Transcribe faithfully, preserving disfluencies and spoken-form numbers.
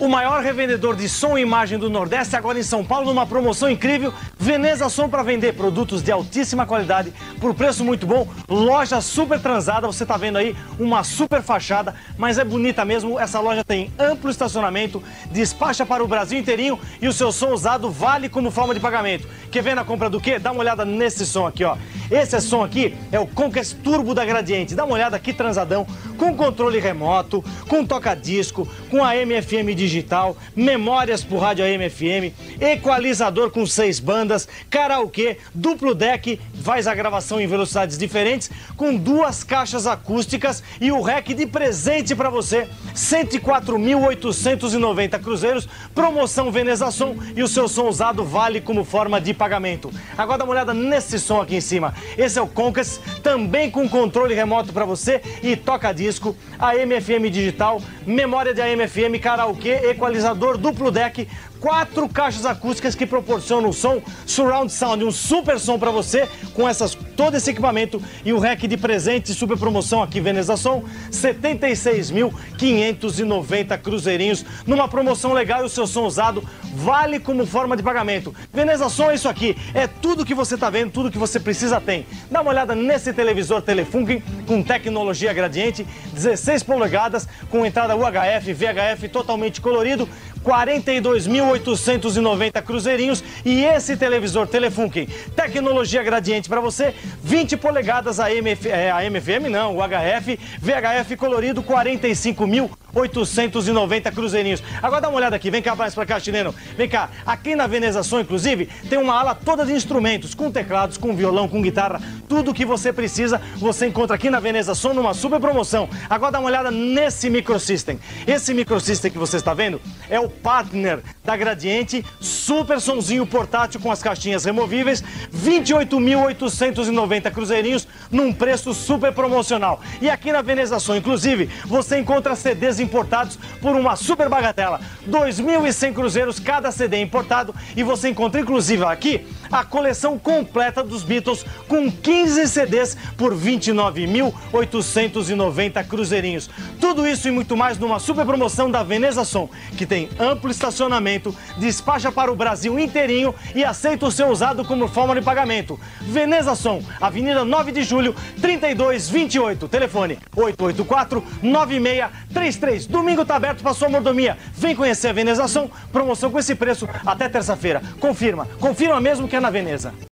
O maior revendedor de som e imagem do Nordeste, agora em São Paulo, numa promoção incrível. Veneza Som para vender produtos de altíssima qualidade por preço muito bom. Loja super transada, você tá vendo aí uma super fachada, mas é bonita mesmo. Essa loja tem amplo estacionamento, despacha para o Brasil inteirinho e o seu som usado vale como forma de pagamento. Quer ver na compra do quê? Dá uma olhada nesse som aqui, ó. Esse som aqui é o Conquest Turbo da Gradiente. Dá uma olhada aqui, transadão, com controle remoto, com toca-disco, com A M F M digital, memórias por rádio A M F M, equalizador com seis bandas, karaokê, duplo deck, faz a gravação em velocidades diferentes, com duas caixas acústicas e o rack de presente para você, cento e quatro mil oitocentos e noventa cruzeiros, promoção Veneza Som e o seu som usado vale como forma de pagamento. Agora dá uma olhada nesse som aqui em cima. Esse é o Conquest, também com controle remoto para você e toca-disco, A M F M digital, memória de A M F M, karaokê, equalizador, duplo deck, quatro caixas acústicas que proporcionam o som surround sound, um super som para você com essas, todo esse equipamento e o rack de presente, super promoção aqui Veneza Som, setenta e seis mil quinhentos e noventa cruzeirinhos numa promoção legal e o seu som usado vale como forma de pagamento. Veneza Som é isso aqui, é tudo que você tá vendo, tudo que você precisa tem. Dá uma olhada nesse televisor Telefunken com tecnologia Gradiente, dezesseis polegadas, com entrada U H F, V H F totalmente colorido, quarenta e dois mil oitocentos e noventa cruzeirinhos e esse televisor Telefunken, tecnologia Gradiente para você, vinte polegadas A M F, é, A M F M não, U H F, V H F colorido, quarenta e cinco mil oitocentos e noventa cruzeirinhos. Agora dá uma olhada aqui, vem cá mais pra cá, chileno, vem cá, aqui na Veneza Som, inclusive, tem uma ala toda de instrumentos, com teclados, com violão, com guitarra, tudo que você precisa, você encontra aqui na Veneza Som numa super promoção. Agora dá uma olhada nesse microsystem, esse microsystem que você está vendo é o partner da Gradiente, super sonzinho portátil com as caixinhas removíveis, vinte e oito mil oitocentos e noventa cruzeirinhos num preço super promocional. E aqui na Veneza Som, inclusive, você encontra C Ds importados por uma super bagatela, dois mil e cem cruzeiros cada C D importado e você encontra inclusive aqui a coleção completa dos Beatles com quinze C Ds por vinte e nove mil oitocentos e noventa cruzeirinhos. Tudo isso e muito mais numa super promoção da Veneza Som, que tem amplo estacionamento, despacha para o Brasil inteirinho e aceita o seu usado como forma de pagamento. Veneza Som, Avenida nove de julho, trinta e dois vinte e oito, telefone oito oito quatro, nove seis três três. Domingo tá aberto para sua mordomia. Vem conhecer a Veneza Som, promoção com esse preço até terça-feira. Confirma, confirma mesmo que é na Veneza.